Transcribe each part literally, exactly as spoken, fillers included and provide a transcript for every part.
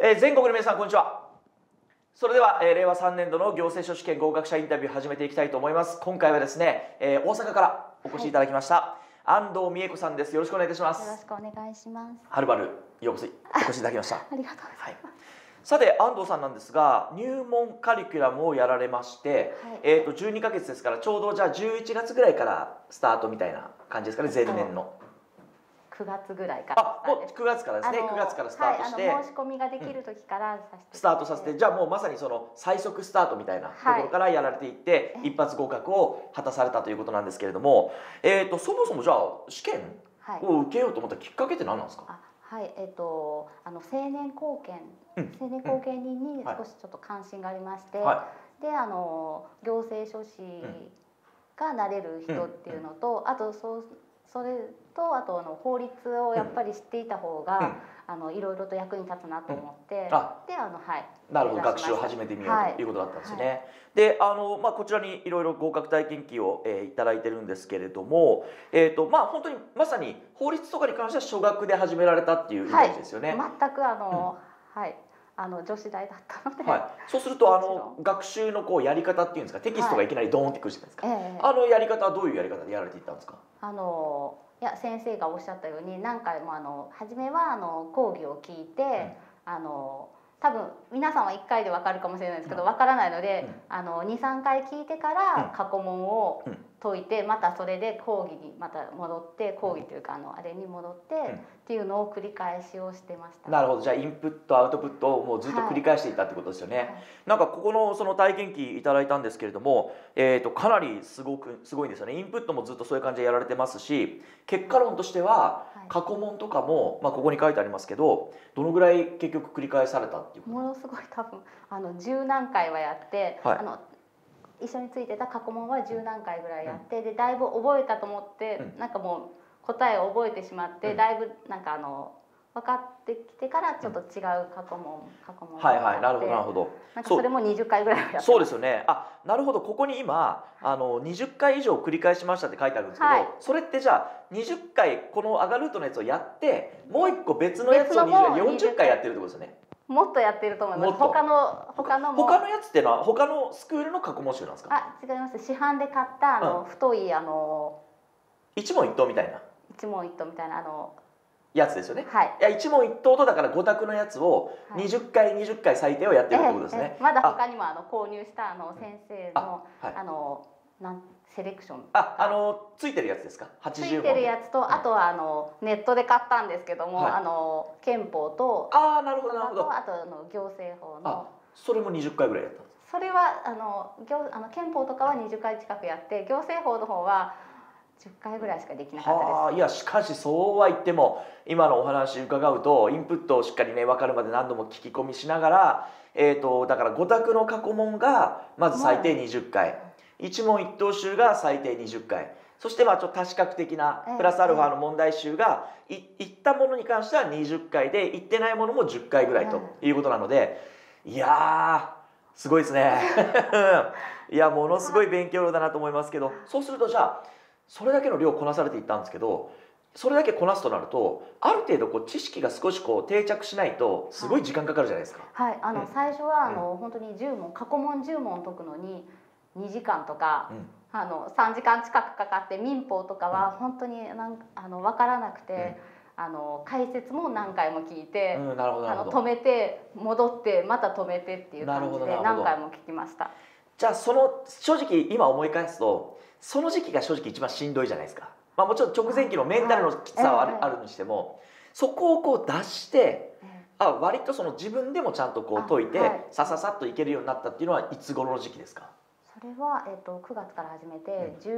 えー、全国の皆さんこんにちは。それでは、えー、令和さんねん度の行政書士試験合格者インタビュー始めていきたいと思います。今回はですね、えー、大阪からお越しいただきました、はい、安藤美恵子さんです。よろしくお願いいたします。 よろしくお願いします。 はるばるようこそお越しいただきました。 ありがとうございます。はい、 さて安藤さんなんですが、入門カリキュラムをやられまして、はい、えーとじゅうにかげつですから、ちょうどじゃあじゅういちがつぐらいからスタートみたいな感じですかね、前年の。 くがつぐらいから。 あ、もうくがつからですね。くがつからスタートして、 はい、あの申し込みができる時からさせて、 うん、スタートさせて、じゃあもうまさにその最速スタートみたいなところからやられていって、はい、一発合格を果たされたということなんですけれども、えーとそもそもじゃあ試験を受けようと思ったきっかけって何なんですか？ はい、えっ、ー、とあの青年後見、うん、青年後見人に少しちょっと関心がありまして、はい、であの行政書士がなれる人っていうのと、うん、あとそうそれとあとあの法律をやっぱり知っていた方が、うん、あのいろいろと役に立つなと思って、うん、あであのはいなるほど、学習を始めてみよう、はい、ということだったんですよね。はい、であの、まあ、こちらにいろいろ合格体験記を、えー、いただいてるんですけれども、えーとまあ、本当にまさに法律とかに関しては初学で始められたっていうイメージですよね。 はい、全くあの、うん、はいあの女子大だったので、 はい、そうするとあの学習のこうやり方っていうんですか、テキストがいきなりドーンってくるじゃないですか、はいえー、あのやり方はどういうやり方でやられていったんですか？ あのいや先生がおっしゃったように何回もあの初めはあの講義を聞いて、うん、あの多分皆さんはいっかいで分かるかもしれないですけど、うん、分からないので、うん、あのにさんかい聞いてから過去問を解いて、またそれで講義にまた戻って講義というかあのあれに戻って、うん、っていうのを繰り返しをしてました。 なるほど、じゃあインプットアウトプットをもうずっと繰り返していたってことですよね。はいはい、なんかここのその体験記いただいたんですけれども、えーとかなりすごくすごいんですよね。インプットもずっとそういう感じでやられてますし、結果論としては過去問とかも、まあ、ここに書いてありますけど、どのぐらい結局繰り返されたっていうこと？ ものすごい多分あの十何回はやって、はい、あの一緒についてた過去問は十何回ぐらいやって、うん、でだいぶ覚えたと思って、うん、なんかもう答えを覚えてしまって、うん、だいぶなんかあの分かってきてからちょっと違う過去問、うん、過去問があって、はいはい、なるほどなるほど、なんかそれもにじゅっかいぐらいはやってます。 そうですよね。あ、なるほど。ここに今あのにじゅっかい以上繰り返しましたって書いてあるんですけど、はい、それってじゃあにじゅっかいこのアガルートのやつをやって、もう一個別のやつをにじゅっかいよんじゅっかいやってるってことですよね。 もっとやってると思います。他の他の他のやつっていうのは他のスクールの過去問集なんですか？ あ、違います。市販で買ったあの、うん、太いあの一問一答みたいな一問一答みたいなあのやつですよね。 はい。 いや一問一答とだからご択のやつをにじゅっかいにじゅっかい最低をやってるってことですね。 ええええ、まだ他にもあの購入したあの先生のあ、はい、あのなんセレクション、 あ、あのついてるやつですか？はちじゅう問ついてるやつと、うん、あとはあのネットで買ったんですけども、はい、あの憲法と、 ああなるほどなるほど、 あとあの行政法の、 あ、それもにじゅっかいぐらいやったんですか？ それはあの行あの憲法とかはにじゅっかい近くやって、行政法の方はじゅっかいぐらいしかできなかったです。 はあ、いやしかしそうは言っても今のお話伺うとインプットをしっかりね分かるまで何度も聞き込みしながら、えーとだからご択の過去問がまず最低にじゅっかい、一問一答集が最低にじゅっかい、そしてまあちょっと多視覚的なプラスアルファの問題集がいったものに関してはにじゅっかいで、いってないものもじゅっかいぐらいということなので、いやーすごいですねいやものすごい勉強量だなと思いますけど、そうするとじゃあそれだけの量こなされていったんですけど、それだけこなすとなるとある程度こう知識が少しこう定着しないとすごい時間かかるじゃないですか。 はい、はい、あの、うん、最初はあの、うん、本当にじゅう問過去問じゅう問解くのににじかんとか、うん、あのさんじかん近くかかって、民法とかは本当になんあの分からなくて、うん、あの解説も何回も聞いて、うん、あの止めて戻ってまた止めてっていう感じで何回も聞きました。 じゃあその正直今思い返すとその時期が正直一番しんどいじゃないですか。まあ、もちろん直前期のメンタルのきつさはある、はい、あるにしても、そこをこう出して、あ割とその自分でもちゃんとこう解いて、はい、さささっといけるようになったっていうのはいつ頃の時期ですか？ それは、えー、とくがつから始めて、うん、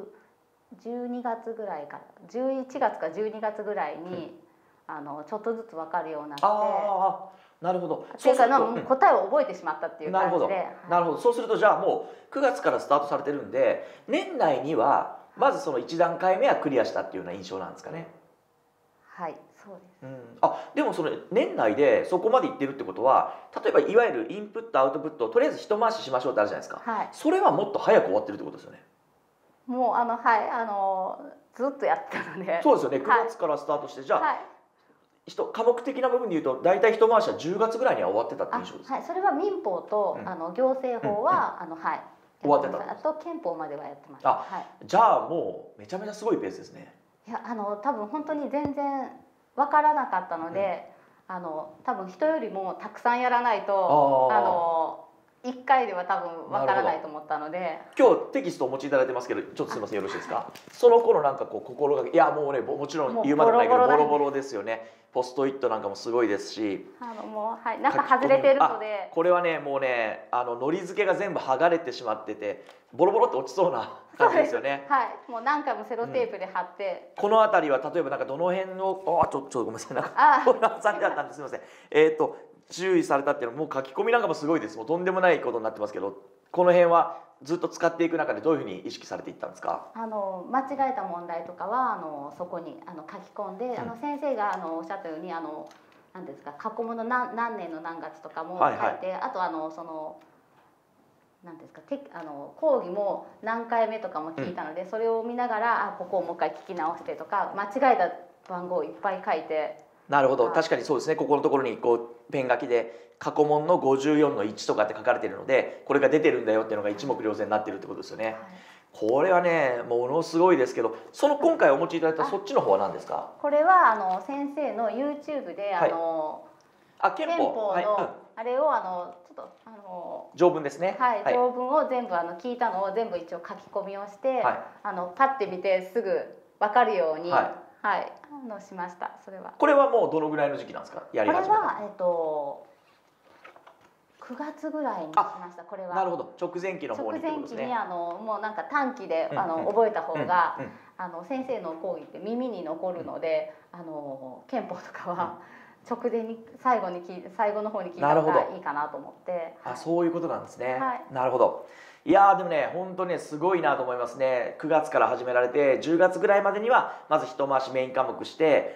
じゅうにがつぐらいからじゅういちがつかじゅうにがつぐらいに、うん、あのちょっとずつ分かるようになって。 あなるほど。 っていうかの答えを覚えてしまったっていう感じで。なるほど、 はい、なるほど。そうするとじゃあもうくがつからスタートされてるんで、年内にはまずそのいち段階目はクリアしたっていうような印象なんですかね。 はい、そうです。 うん、あでもその年内でそこまでいってるってことは、例えばいわゆるインプットアウトプットをとりあえず一回ししましょうってあるじゃないですか。はい、それはもっと早く終わってるってことですよね。 もうあのはいあのずっとやってたので。 そうですよね。くがつからスタートして、はい、じゃあ、はい、 人科目的な部分でいうと大体一回しはじゅうがつぐらいには終わってたって印象ですか？ はい、それは民法と、うん、あの行政法は、うんうん、あのはい終わってた。 あと憲法まではやってます。 あ、はい、じゃあもうめちゃめちゃすごいペースですね。 いやあの多分本当に全然分からなかったので、うん、あの多分人よりもたくさんやらないとあのいっかいでは多分分からないと思ったので。 今日テキストお持ちいただいてますけど、ちょっとすみませんよろしいですか？その頃なんかこう心がけ、いやもうねもちろん言うまでもないけどボロボロですよね。ポストイットなんかもすごいですし、 あのもうはいなんか外れてるので、 これはねもうねあの糊付けが全部剥がれてしまっててボロボロって落ちそうな感じですよね。 はい、もう何回もセロテープで貼って、 うん、この辺りは例えばなんかどの辺のあちょっとちょっとごめんなさいなんかこんな挟んであったんですみません。えっと注意されたっていうのもう書き込みなんかもすごいです。もうとんでもないことになってますけど、この辺はずっと使っていく中でどういうふうに意識されていったんですか？ あの間違えた問題とかはあのそこにあの書き込んで、うん、あの先生があのおっしゃったようにあの何ですか過去問の 何, 何年の何月とかも書いて、はいはい、あとあのその何ですかてあの講義も何回目とかも聞いたので、うん、それを見ながらあここをもう一回聞き直してとか間違えた番号をいっぱい書いて。 なるほど、確かにそうですね。ここのところにこうペン書きで過去問のごじゅうよんのいちとかって書かれているのでこれが出てるんだよっていうのが一目瞭然になってるってことですよね。はい、これはねものすごいですけど、その今回お持ちいただいたそっちの方は何ですか？ これはあの先生の YouTube であの、 はい、あ憲法の、はい、うん、あれをあのちょっとあの条文ですね。 はい、はい、条文を全部あの聞いたのを全部一応書き込みをして、はい、あのパッて見てすぐ分かるように、はいはい、あのしました。それはこれはもうどのぐらいの時期なんですか？やり始めた。 これはえっとくがつぐらいにしました。これはなるほど、直前期の方にってことですね。 直前期にあのもうなんか短期で、うん、あの覚えた方が、うんうん、あの先生の講義って耳に残るので、うん、あの憲法とかは直前に最後に聞い最後の方に聞いた方がいいかなと思って。 あ、そういうことなんですね。 はい、 なるほど。いやーでもね本当ねすごいなと思いますね。くがつから始められてじゅうがつぐらいまでにはまず一回しメイン科目して、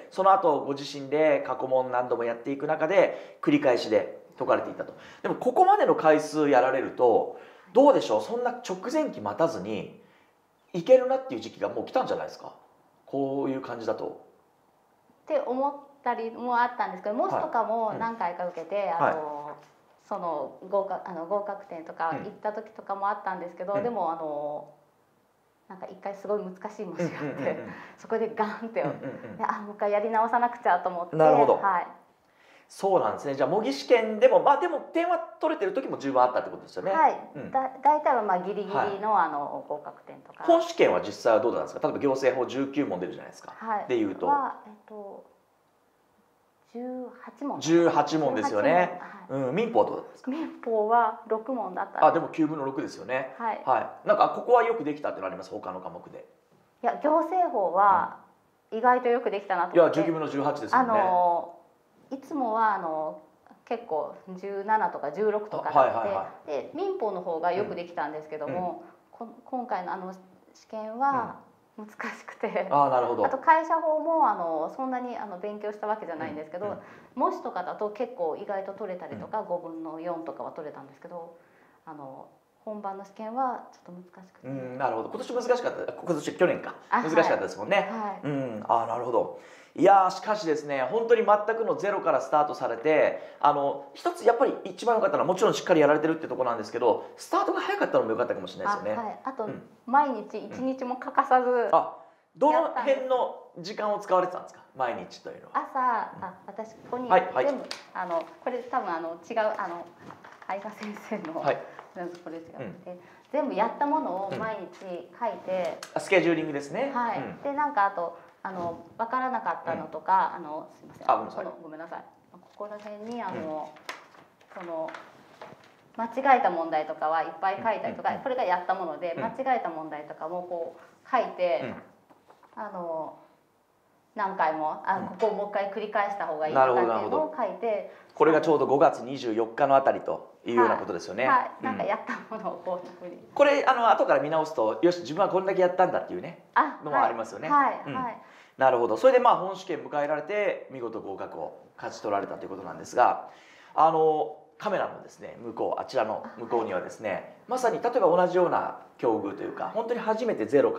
その後ご自身で過去問何度もやっていく中で繰り返しで解かれていたと。でもここまでの回数やられるとどうでしょう、そんな直前期待たずにいけるなっていう時期がもう来たんじゃないですか？こういう感じだと。 って思ったりもあったんですけど、模試とかも何回か受けて、はい、あの、はい、その合格あの合格点とか行った時とかもあったんですけど、うん、でもあのなんか一回すごい難しい模試があって、そこでガンって、うんうんうん、あもう一回やり直さなくちゃと思って。 なるほど、 はい、 そうなんですね。じゃあ模擬試験でもまあでも点は取れてる時も十分あったってことですよね。 はい、うん、だ大体はまあギリギリの、はい、あの合格点とか。 本試験は実際はどうなんですか？例えば行政法じゅうきゅう問出るじゃないですか。はい、でいうと、 はえっとじゅうはち問。 じゅうはち問ですよね。はい、うん、民法はどうですか？ 民法はろく問だった。 あ、でもきゅうぶんのろくですよね。 はい。 はい。なんかここはよくできたってのあります？他の科目で。 いや行政法は意外とよくできたなと思って。 いやじゅうきゅうぶんのじゅうはちですよね。 あのいつもはあの結構じゅうななとかじゅうろくとかあって、はいはいはい、で民法の方がよくできたんですけども、うん、こ今回のあの試験は難しくて、うん、あ, なるほどあと会社法もあのそんなにあの勉強したわけじゃないんですけど、うん、模試とかだと結構意外と取れたりとか、うん、ごぶんのよんとかは取れたんですけど、あの本番の試験はちょっと難しくて。うん、 なるほど。今年難しかった。今年去年か難しかったですもんね。 はい、 うん、あ、なるほど。いやーしかしですね本当に全くのゼロからスタートされて、あの一つやっぱり一番良かったのはもちろんしっかりやられてるってところなんですけど、スタートが早かったのも良かったかもしれないですよね。 あ、はい、あと、うん、毎日一日も欠かさず、うん、 あどの辺の時間を使われてたんですか？毎日というのは。 朝、あ私ここに全部、はいはい、あのこれ多分あの違うあの相葉先生の、はい、これ違って、うん、全部やったものを毎日書いて、 うん、スケジューリングですね。 はい、うん、でなんかあとあの分からなかったのとか、うん、あのすみません、 あ、ごめんなさい、 このごめんなさい、ここら辺にあの、うん、その間違えた問題とかはいっぱい書いたりとか、うん、これがやったもので、うん、間違えた問題とかもこう書いて、うん、あの何回もあここをもう一回繰り返した方がいいとかっていうのを書いて、 これがちょうどごがつにじゅうよっかのあたりというようなことですよね。 はい、はい、なんかやったものをこういうふうに、 これあの後から見直すとよし自分はこれだけやったんだっていうねのもありますよね。 はい、はい、はい、 なるほど。それでまあ本試験迎えられて見事合格を勝ち取られたということなんですが、あのカメラのですね向こうあちらの向こうにはですね、まさに例えば同じような境遇というか本当に初めてゼロから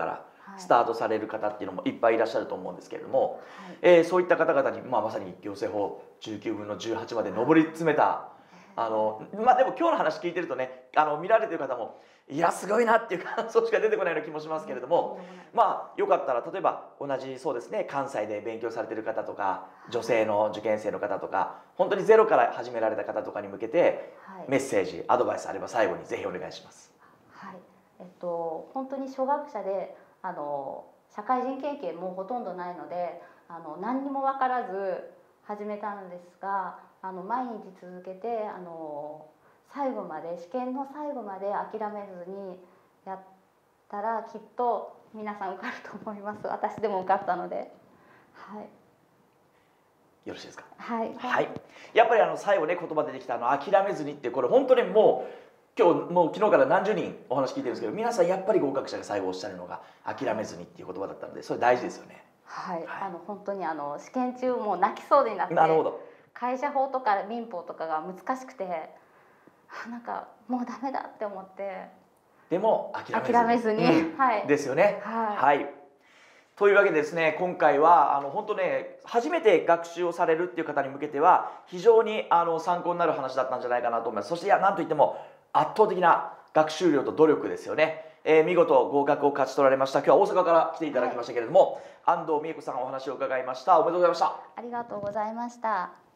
スタートされる方っていうのもいっぱいいらっしゃると思うんですけれども、 はい、 えー、そういった方々に、まあ、まさに行政法じゅうきゅうぶんのじゅうはちまで上り詰めた、あのまあでも今日の話聞いてるとね、あの見られてる方もいやすごいなっていう感想しか出てこないような気もしますけれども、まあよかったら例えば同じそうですね関西で勉強されてる方とか女性の受験生の方とか本当にゼロから始められた方とかに向けてメッセージアドバイスあれば最後にぜひお願いします。 はい、えっと本当に初学者であの社会人経験もほとんどないのであの何にも分からず始めたんですが、あの毎日続けてあの最後まで試験の最後まで諦めずにやったらきっと皆さん受かると思います。私でも受かったので、はい。 よろしいですか。 はい。 はい。やっぱりあの最後ね言葉出てきたあの諦めずにってこれ本当にもう今日もう昨日から何十人お話聞いてるんですけど、皆さんやっぱり合格者が最後おっしゃるのが諦めずにっていう言葉だったのでそれ大事ですよね。 はい。はい、あの本当にあの試験中もう泣きそうになって。 なるほど。 会社法とか民法とかが難しくて、なんかもうダメだって思って。 でも諦めずに、 諦めずに、うん、 はい。 ですよね。 はい。 はい。というわけでですね、今回はあの本当ね初めて学習をされるっていう方に向けては非常にあの参考になる話だったんじゃないかなと思います。そしていやなんといっても圧倒的な学習量と努力ですよね。えー、見事合格を勝ち取られました。今日は大阪から来ていただきましたけれども、はい、安藤美恵子さんお話を伺いました。おめでとうございました。 ありがとうございました。